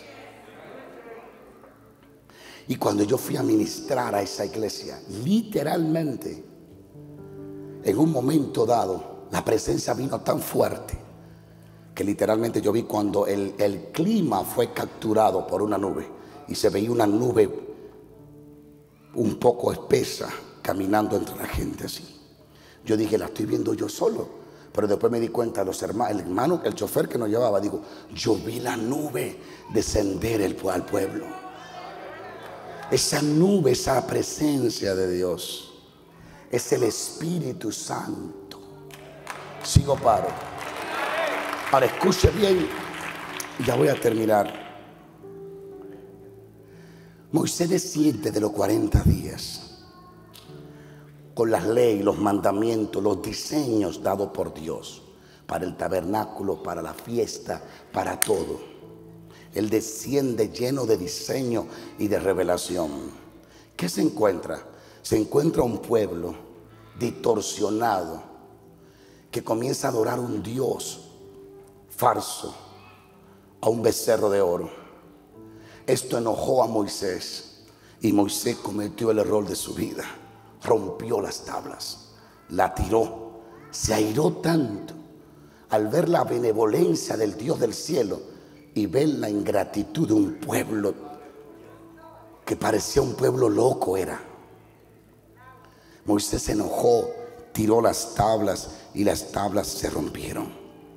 Y cuando yo fui a ministrar a esa iglesia, literalmente, en un momento dado, la presencia vino tan fuerte que literalmente yo vi cuando el clima fue capturado por una nube y se veía una nube un poco espesa caminando entre la gente así. Yo dije: la estoy viendo yo solo. Pero después me di cuenta, los hermanos, el chofer que nos llevaba, digo: yo vi la nube descender al pueblo. Esa nube, esa presencia de Dios, es el Espíritu Santo. Sigo paro. Ahora escuche bien y ya voy a terminar. Moisés desciende de los 40 días con las leyes, los mandamientos, los diseños dados por Dios para el tabernáculo, para la fiesta, para todo. Él desciende lleno de diseño y de revelación. ¿Qué se encuentra? Se encuentra un pueblo distorsionado que comienza a adorar a un Dios falso, a un becerro de oro. Esto enojó a Moisés y Moisés cometió el error de su vida. Rompió las tablas, la tiró, se airó tanto al ver la benevolencia del Dios del cielo y ver la ingratitud de un pueblo que parecía un pueblo loco era. Moisés se enojó, tiró las tablas y las tablas se rompieron.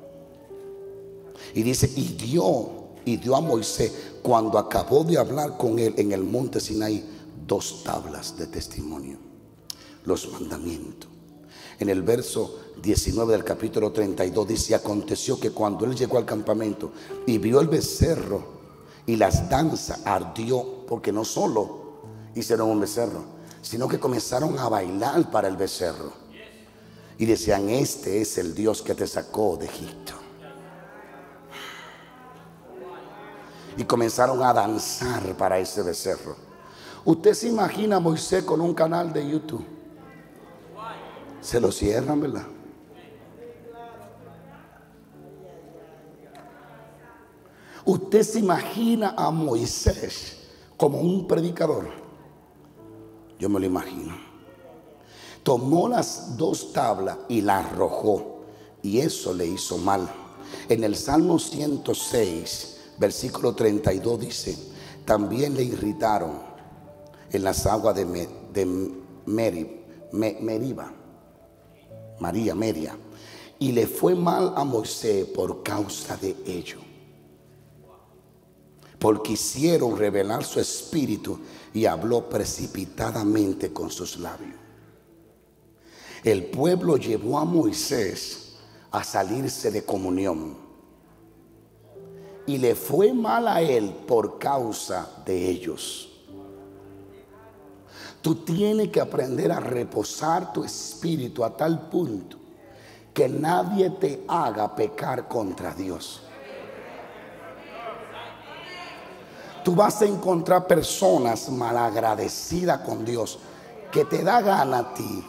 Y dice, y dio a Moisés, cuando acabó de hablar con él en el monte Sinaí, 2 tablas de testimonio, los mandamientos. En el verso 19 del capítulo 32 dice, aconteció que cuando él llegó al campamento y vio el becerro y las danzas, ardió, porque no solo hicieron un becerro, sino que comenzaron a bailar para el becerro y decían, este es el Dios que te sacó de Egipto. Y comenzaron a danzar para ese becerro. Usted se imagina a Moisés con un canal de YouTube. Se lo cierran, ¿verdad? Usted se imagina a Moisés como un predicador. Yo me lo imagino. Tomó las 2 tablas y las arrojó, y eso le hizo mal. En el Salmo 106 versículo 32 dice, también le irritaron en las aguas de Meriba, Meria, y le fue mal a Moisés por causa de ello, porque hicieron revelar su espíritu y habló precipitadamente con sus labios. El pueblo llevó a Moisés a salirse de comunión y le fue mal a él por causa de ellos. Tú tienes que aprender a reposar tu espíritu a tal punto que nadie te haga pecar contra Dios. Tú vas a encontrar personas malagradecidas con Dios que te da gana a ti.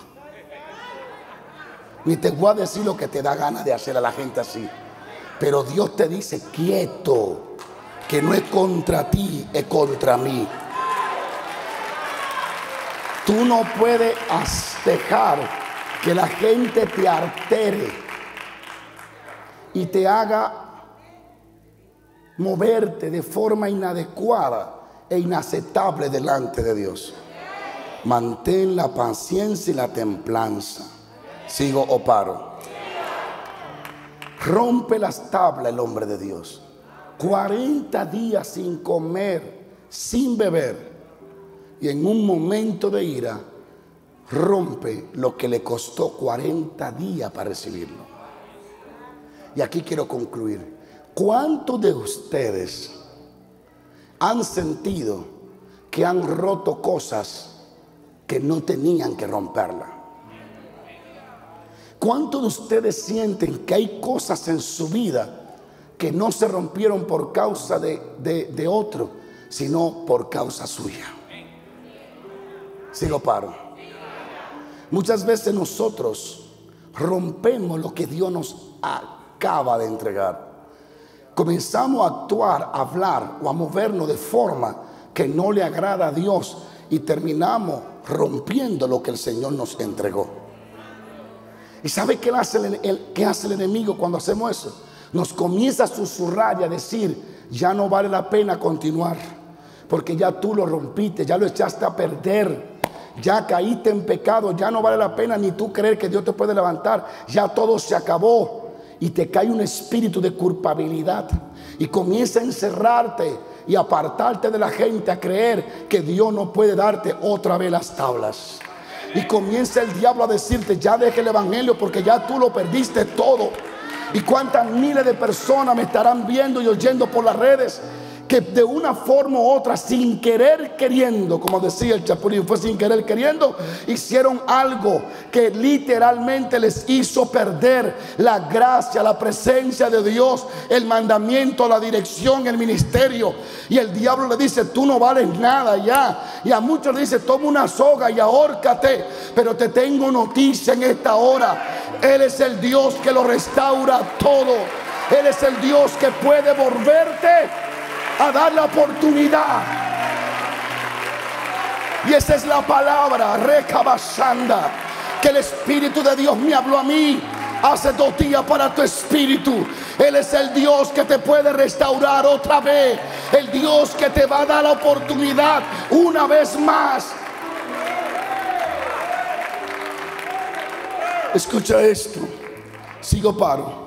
Ni te voy a decir lo que te da gana de hacer a la gente así. Pero Dios te dice, quieto, que no es contra ti, es contra mí. Tú no puedes dejar que la gente te altere y te haga moverte de forma inadecuada e inaceptable delante de Dios. Mantén la paciencia y la templanza. ¿Sigo o paro? Rompe las tablas el hombre de Dios. 40 días sin comer, sin beber. Y en un momento de ira, rompe lo que le costó 40 días para recibirlo. Y aquí quiero concluir. ¿Cuántos de ustedes han sentido que han roto cosas que no tenían que romperlas? ¿Cuántos de ustedes sienten que hay cosas en su vida que no se rompieron por causa de otro, sino por causa suya? Sigo paro. Muchas veces nosotros rompemos lo que Dios nos acaba de entregar. Comenzamos a actuar, a hablar o a movernos de forma que no le agrada a Dios y terminamos rompiendo lo que el Señor nos entregó. ¿Y sabe qué hace el enemigo cuando hacemos eso? Nos comienza a susurrar y a decir, ya no vale la pena continuar, porque ya tú lo rompiste, ya lo echaste a perder, ya caíste en pecado, ya no vale la pena ni tú creer que Dios te puede levantar, ya todo se acabó. Y te cae un espíritu de culpabilidad y comienza a encerrarte y apartarte de la gente, a creer que Dios no puede darte otra vez las tablas. Y comienza el diablo a decirte, ya deje el evangelio porque ya tú lo perdiste todo. Y cuántas miles de personas me estarán viendo y oyendo por las redes que de una forma u otra, sin querer queriendo, como decía el Chapulín, fue sin querer queriendo, hicieron algo que literalmente les hizo perder la gracia, la presencia de Dios, el mandamiento, la dirección, el ministerio. Y el diablo le dice: tú no vales nada ya. Y a muchos le dice: toma una soga y ahórcate. Pero te tengo noticia en esta hora: Él es el Dios que lo restaura todo. Él es el Dios que puede volverte a dar la oportunidad. Y esa es la palabra, recabashanda, que el Espíritu de Dios me habló a mí hace 2 días para tu espíritu. Él es el Dios que te puede restaurar otra vez, el Dios que te va a dar la oportunidad una vez más. Escucha esto, sigo paro.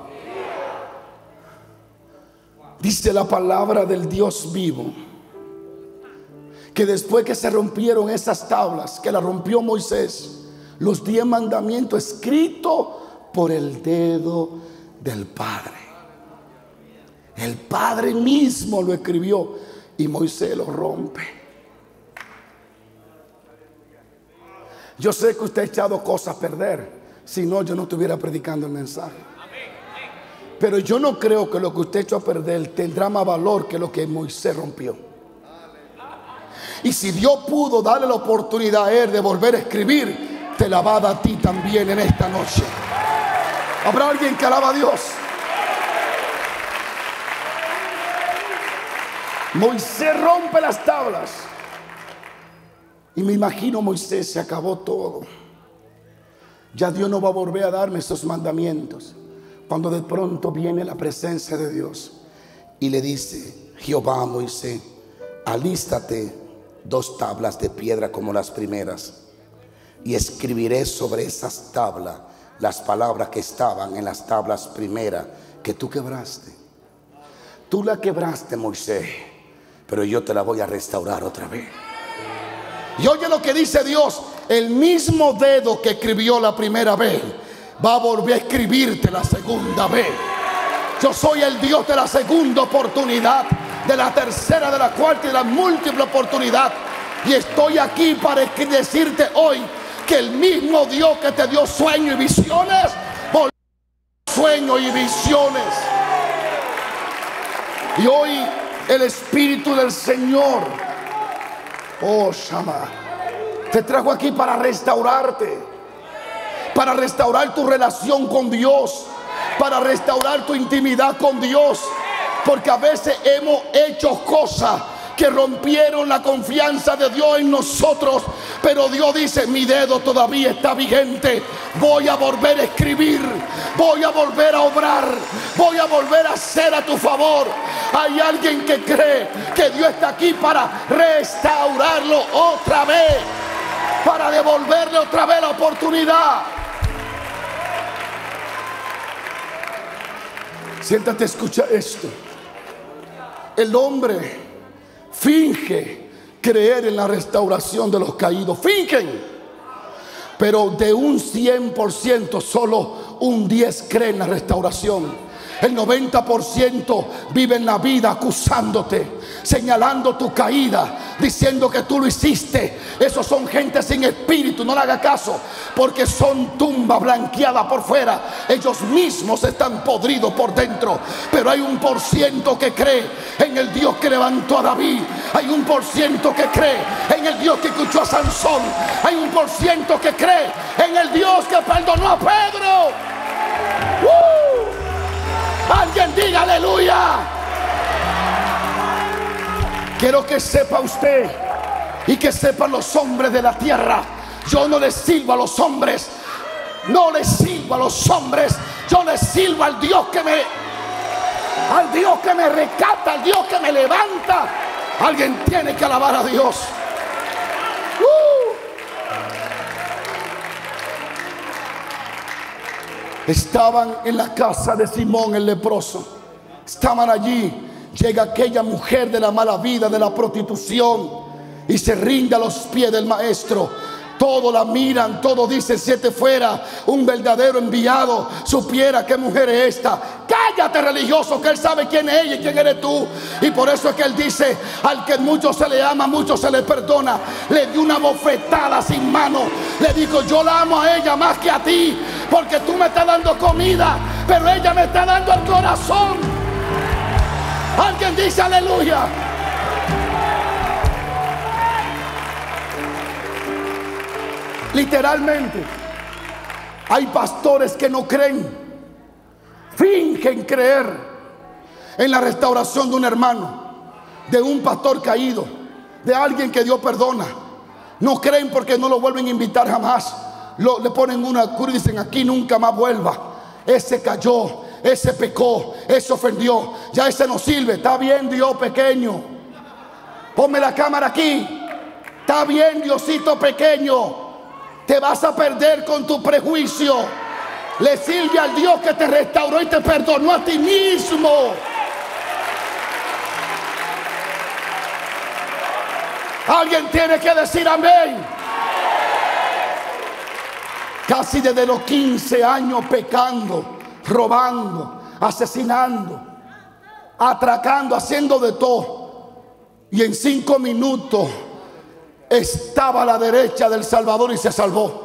Dice la palabra del Dios vivo que después que se rompieron esas tablas, que las rompió Moisés, los 10 mandamientos escritos por el dedo del Padre. El Padre mismo lo escribió y Moisés lo rompe. Yo sé que usted ha echado cosas a perder, si no, yo no estuviera predicando el mensaje. Pero yo no creo que lo que usted echó a perder tendrá más valor que lo que Moisés rompió. Y si Dios pudo darle la oportunidad a él de volver a escribir, te la va a dar a ti también en esta noche. ¿Habrá alguien que alaba a Dios? Moisés rompe las tablas. Y me imagino Moisés, se acabó todo. Ya Dios no va a volver a darme esos mandamientos. Cuando de pronto viene la presencia de Dios y le dice Jehová a Moisés: alístate 2 tablas de piedra como las primeras, y escribiré sobre esas tablas las palabras que estaban en las tablas primeras que tú quebraste. Tú la quebraste, Moisés, pero yo te la voy a restaurar otra vez. Y oye lo que dice Dios: el mismo dedo que escribió la primera vez va a volver a escribirte la segunda vez. Yo soy el Dios de la segunda oportunidad, de la tercera, de la cuarta y de la múltiple oportunidad. Y estoy aquí para decirte hoy que el mismo Dios que te dio sueños y visiones, volvió sueños y visiones. Y hoy el Espíritu del Señor, oh Shama, te trajo aquí para restaurarte, para restaurar tu relación con Dios, para restaurar tu intimidad con Dios. Porque a veces hemos hecho cosas que rompieron la confianza de Dios en nosotros, pero Dios dice: mi dedo todavía está vigente, voy a volver a escribir, voy a volver a obrar, voy a volver a hacer a tu favor. Hay alguien que cree que Dios está aquí para restaurarlo otra vez, para devolverle otra vez la oportunidad. Siéntate, escucha esto. El hombre finge creer en la restauración de los caídos. Fingen. Pero de un 100%, solo un 10 cree en la restauración. El 90% vive en la vida acusándote, señalando tu caída, diciendo que tú lo hiciste. Esos son gente sin espíritu, no le haga caso, porque son tumba blanqueada por fuera. Ellos mismos están podridos por dentro. Pero hay un % que cree en el Dios que levantó a David. Hay un % que cree en el Dios que escuchó a Sansón. Hay un % que cree en el Dios que perdonó a Pedro. Alguien diga aleluya. Quiero que sepa usted y que sepan los hombres de la tierra: yo no les sirvo a los hombres, no les sirvo a los hombres, yo les sirvo al Dios que me rescata, al Dios que me levanta. Alguien tiene que alabar a Dios. Estaban en la casa de Simón el leproso. Estaban allí. Llega aquella mujer de la mala vida, de la prostitución, y se rinde a los pies del maestro. Todos la miran, todos dicen: si este fuera un verdadero enviado, supiera qué mujer es esta. Cállate, religioso, que él sabe quién es ella y quién eres tú. Y por eso es que él dice: al que mucho se le ama, mucho se le perdona. Le dio una bofetada sin mano. Le dijo: yo la amo a ella más que a ti, porque tú me estás dando comida, pero ella me está dando el corazón. Alguien dice aleluya. Literalmente, hay pastores que no creen, fingen creer en la restauración de un hermano, de un pastor caído, de alguien que Dios perdona. No creen porque no lo vuelven a invitar jamás. Le ponen una cruz y dicen: aquí nunca más vuelva. Ese cayó, ese pecó, ese ofendió, ya ese no sirve. Está bien, Dios pequeño, ponme la cámara aquí. Está bien, Diosito pequeño. Te vas a perder con tu prejuicio. Le sirve al Dios que te restauró y te perdonó a ti mismo. Alguien tiene que decir amén. Casi desde los 15 años pecando, robando, asesinando, atracando, haciendo de todo. Y en 5 minutos estaba a la derecha del Salvador y se salvó.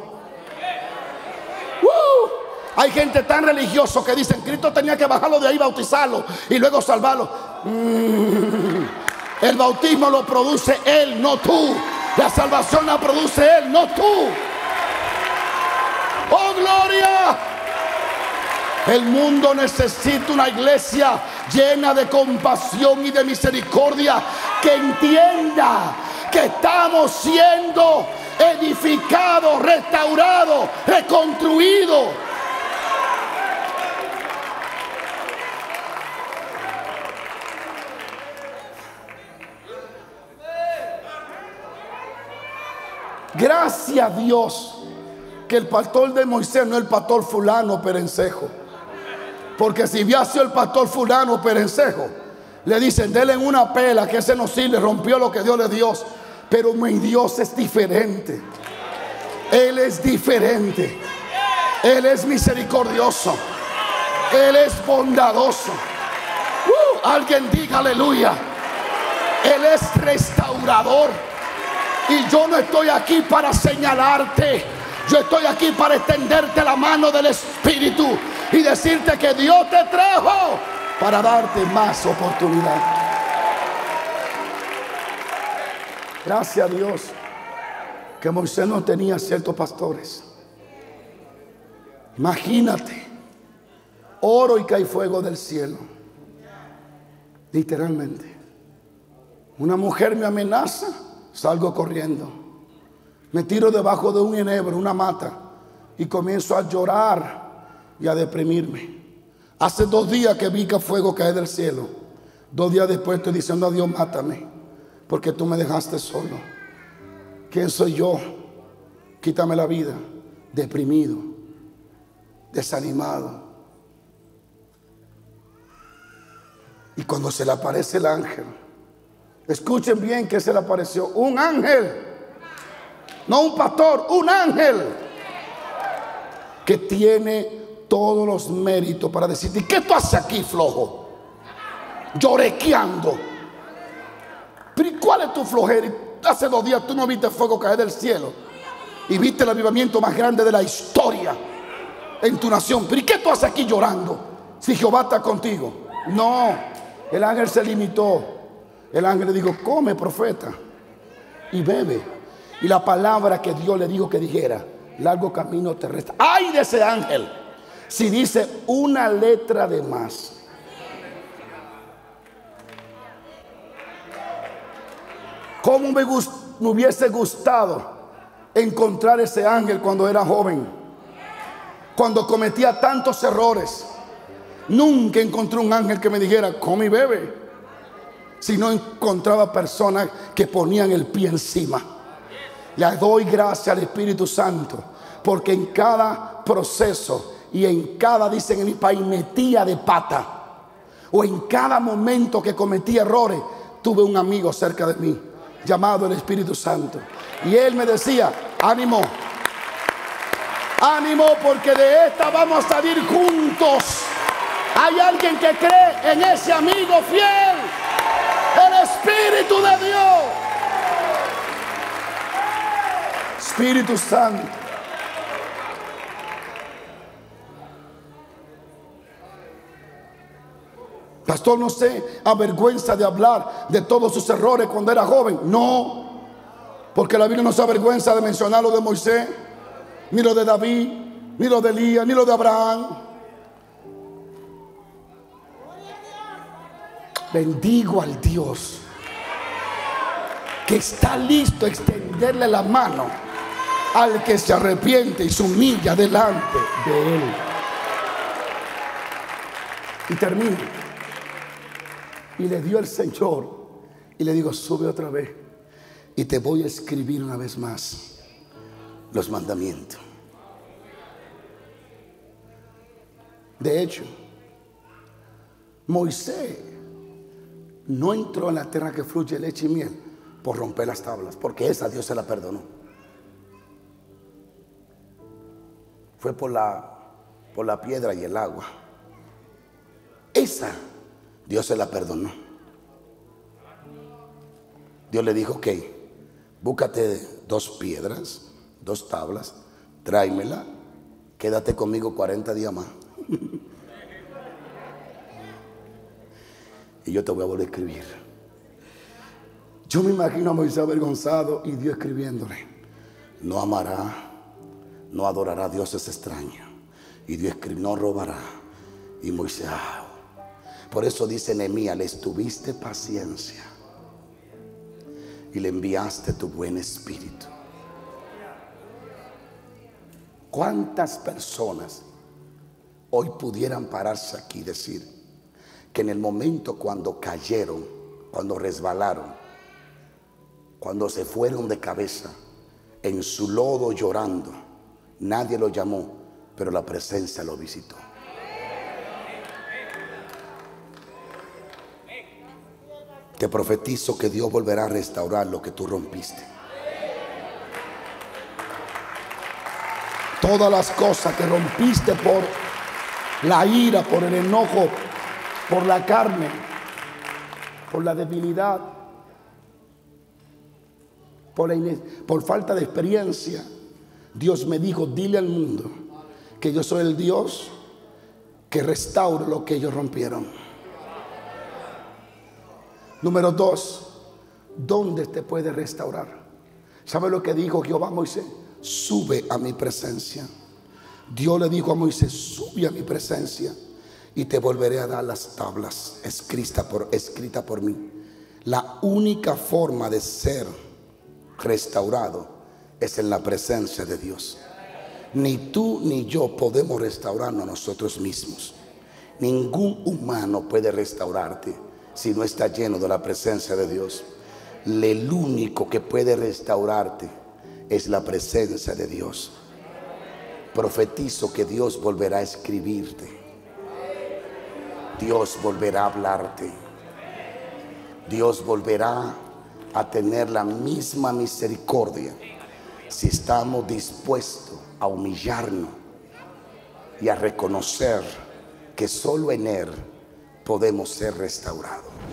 Hay gente tan religioso que dicen: Cristo tenía que bajarlo de ahí, bautizarlo y luego salvarlo. El bautismo lo produce Él, no tú. La salvación la produce Él, no tú. ¡Oh, gloria! El mundo necesita una iglesia llena de compasión y de misericordia, que entienda que estamos siendo edificados, restaurados, reconstruidos. Gracias a Dios que el pastor de Moisés no es el pastor fulano perencejo. Porque si hubiera sido el pastor fulano perencejo, le dicen: denle una pela, que ese no sirve, rompió lo que Dios le dio. Pero mi Dios es diferente. Él es diferente. Él es misericordioso. Él es bondadoso. Alguien diga aleluya. Él es restaurador. Y yo no estoy aquí para señalarte. Yo estoy aquí para extenderte la mano del Espíritu y decirte que Dios te trajo para darte más oportunidad. Gracias a Dios que Moisés no tenía ciertos pastores. Imagínate, oro y cae fuego del cielo. Literalmente. Una mujer me amenaza, salgo corriendo. Me tiro debajo de un enebro, una mata, y comienzo a llorar y a deprimirme. Hace 2 días que vi que fuego cae del cielo. 2 días después estoy diciendo a Dios: mátame, porque tú me dejaste solo. ¿Quién soy yo? Quítame la vida. Deprimido, desanimado. Y cuando se le aparece el ángel, escuchen bien que se le apareció un ángel, no un pastor, un ángel que tiene todos los méritos para decirte: ¿qué tú haces aquí, flojo? Llorequeando. Pero ¿y cuál es tu flojera? Hace 2 días tú no viste fuego caer del cielo y viste el avivamiento más grande de la historia en tu nación. Pero ¿y qué tú haces aquí llorando si Jehová está contigo? No, el ángel se limitó. El ángel le dijo: come, profeta, y bebe. Y la palabra que Dios le dijo que dijera: largo camino te resta. ¡Ay de ese ángel si dice una letra de más! ¿Cómo me hubiese gustado encontrar ese ángel cuando era joven? Cuando cometía tantos errores. Nunca encontré un ángel que me dijera: come y bebe. Si no encontraba personas que ponían el pie encima. Le doy gracias al Espíritu Santo, porque en cada proceso y en cada, dicen en mi país, metía de pata, o en cada momento que cometí errores, tuve un amigo cerca de mí llamado el Espíritu Santo, y él me decía: Ánimo. Ánimo, porque de esta vamos a salir juntos. Hay alguien que cree en ese amigo fiel, el Espíritu de Dios. Espíritu Santo. Pastor, no se avergüenza de hablar de todos sus errores cuando era joven. No, porque la Biblia no se avergüenza de mencionar lo de Moisés, ni lo de David, ni lo de Elías, ni lo de Abraham. Bendigo al Dios que está listo a extenderle la mano al que se arrepiente y se humilla delante de Él. Y termino. Y le dio el Señor y le digo: sube otra vez y te voy a escribir una vez más los mandamientos. De hecho, Moisés no entró en la tierra que fluye leche y miel por romper las tablas, porque esa Dios se la perdonó. Fue por la piedra y el agua. Esa Dios se la perdonó. Dios le dijo: ok, búscate 2 piedras, 2 tablas, tráemela, quédate conmigo 40 días más. Y yo te voy a volver a escribir. Yo me imagino a Moisés avergonzado y Dios escribiéndole: no amará, no adorará a dioses extraños. Y Dios escribe: no robará. Y Moisés, por eso dice Nehemías: les tuviste paciencia y le enviaste tu buen espíritu. ¿Cuántas personas hoy pudieran pararse aquí y decir que en el momento cuando cayeron, cuando resbalaron, cuando se fueron de cabeza, en su lodo llorando, nadie lo llamó, pero la presencia lo visitó? Te profetizo que Dios volverá a restaurar lo que tú rompiste. Todas las cosas que rompiste por la ira, por el enojo, por la carne, por la debilidad, por falta de experiencia. Dios me dijo: dile al mundo que yo soy el Dios que restaura lo que ellos rompieron. Número 2, ¿dónde te puede restaurar? ¿Sabe lo que dijo Jehová a Moisés? Sube a mi presencia. Dios le dijo a Moisés: sube a mi presencia y te volveré a dar las tablas escritas por mí. La única forma de ser restaurado es en la presencia de Dios. Ni tú ni yo podemos restaurarnos a nosotros mismos. Ningún humano puede restaurarte si no está lleno de la presencia de Dios. El único que puede restaurarte es la presencia de Dios. Profetizo que Dios volverá a escribirte. Dios volverá a hablarte. Dios volverá a tener la misma misericordia si estamos dispuestos a humillarnos y a reconocer que solo en Él podemos ser restaurados.